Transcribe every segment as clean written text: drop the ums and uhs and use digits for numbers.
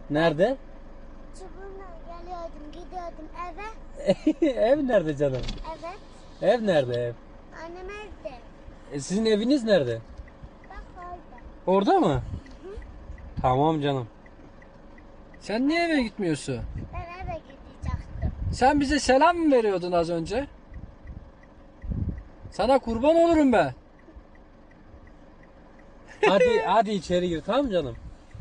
Nerede? Çubuğumla geliyordum, gidiyordum eve. Ev nerede canım? Evet. Ev nerede ev? Annem evde. Sizin eviniz nerede? Bak orada. Orada mı? Tamam canım. Sen niye eve gitmiyorsun? Ben eve gidecektim. Sen bize selam mı veriyordun az önce? Sana kurban olurum ben. Hadi içeri gir, tamam canım.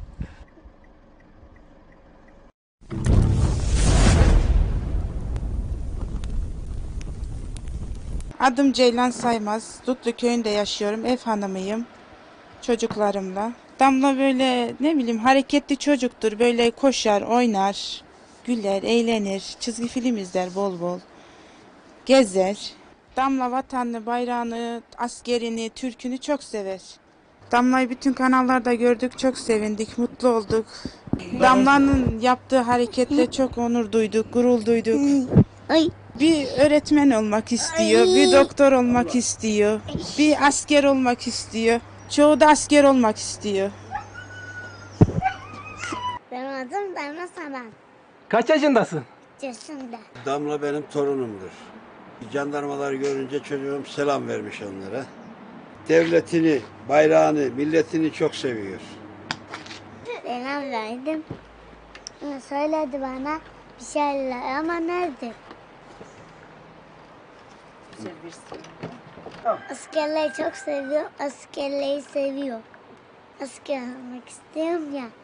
Adım Ceylan Saymaz. Dutlu köyünde yaşıyorum. Ev hanımıyım. Çocuklarımla. Damla böyle ne bileyim hareketli çocuktur. Böyle koşar, oynar, güler, eğlenir. Çizgi film izler bol bol. Gezer. Damla vatanını, bayrağını, askerini, türkünü çok sever. Damla'yı bütün kanallarda gördük. Çok sevindik, mutlu olduk. Damla'nın yaptığı hareketle çok onur duyduk, gurur duyduk. Ay. Bir öğretmen olmak istiyor, bir doktor olmak istiyor, bir asker olmak istiyor. Çoğu da asker olmak istiyor. Benim adım Damla Saman. Kaç yaşındasın? Yaşında. Damla benim torunumdur. Jandarmalar görünce çocuğum selam vermiş onlara. Devletini, bayrağını, milletini çok seviyor. Selam verdim. Ama söyledi bana bir şeyler ama nerede? Askerleri çok seviyor, askerliği seviyor. Asker olmak istiyorum ya.